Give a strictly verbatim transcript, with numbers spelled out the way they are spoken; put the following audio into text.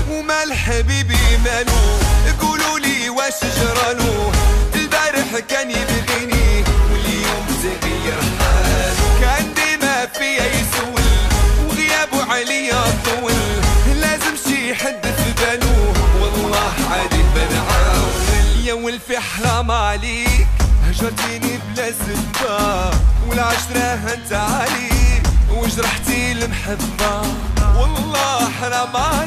ومال حبيبي مالو؟ قولوا لي واش جرالو؟ البارح كان يبغيني واليوم تغير حالو، كان ديما فيا يسول وغيابه عليا طول، لازم شي حد في بالو والله عادي بنعاون. يا ولفي حرام عليك هجرتيني بلا سبة، والعشرة هنت عليك وجرحتي المحبة، والله حرام عليك